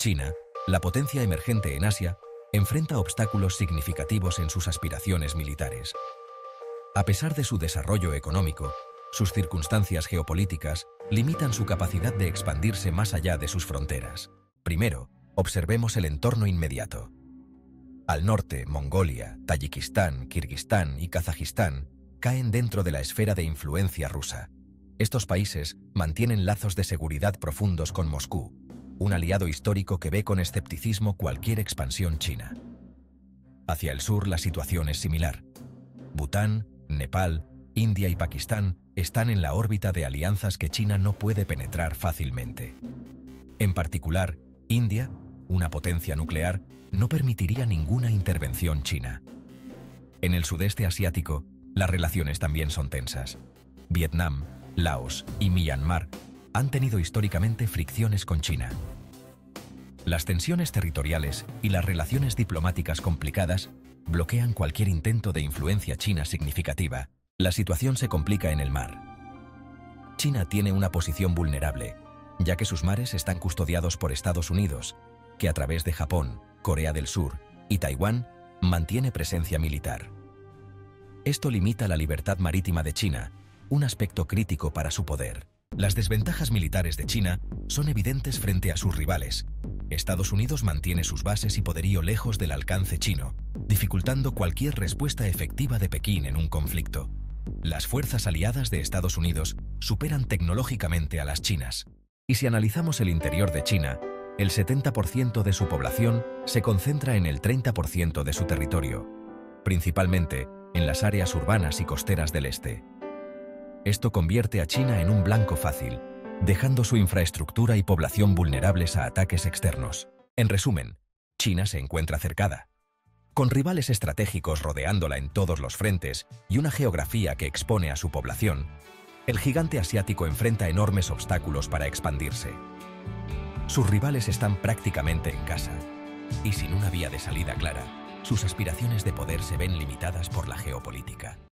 China, la potencia emergente en Asia, enfrenta obstáculos significativos en sus aspiraciones militares. A pesar de su desarrollo económico, sus circunstancias geopolíticas limitan su capacidad de expandirse más allá de sus fronteras. Primero, observemos el entorno inmediato. Al norte, Mongolia, Tayikistán, Kirguistán y Kazajistán caen dentro de la esfera de influencia rusa. Estos países mantienen lazos de seguridad profundos con Moscú, un aliado histórico que ve con escepticismo cualquier expansión china. Hacia el sur la situación es similar. Bután, Nepal, India y Pakistán están en la órbita de alianzas que China no puede penetrar fácilmente. En particular, India, una potencia nuclear, no permitiría ninguna intervención china. En el sudeste asiático, las relaciones también son tensas. Vietnam, Laos y Myanmar han tenido históricamente fricciones con China. Las tensiones territoriales y las relaciones diplomáticas complicadas bloquean cualquier intento de influencia china significativa. La situación se complica en el mar. China tiene una posición vulnerable, ya que sus mares están custodiados por Estados Unidos, que a través de Japón, Corea del Sur y Taiwán mantiene presencia militar. Esto limita la libertad marítima de China, un aspecto crítico para su poder. Las desventajas militares de China son evidentes frente a sus rivales. Estados Unidos mantiene sus bases y poderío lejos del alcance chino, dificultando cualquier respuesta efectiva de Pekín en un conflicto. Las fuerzas aliadas de Estados Unidos superan tecnológicamente a las chinas. Y si analizamos el interior de China, el 70% de su población se concentra en el 30% de su territorio, principalmente en las áreas urbanas y costeras del este. Esto convierte a China en un blanco fácil, dejando su infraestructura y población vulnerables a ataques externos. En resumen, China se encuentra cercada. Con rivales estratégicos rodeándola en todos los frentes y una geografía que expone a su población, el gigante asiático enfrenta enormes obstáculos para expandirse. Sus rivales están prácticamente en casa, y sin una vía de salida clara, sus aspiraciones de poder se ven limitadas por la geopolítica.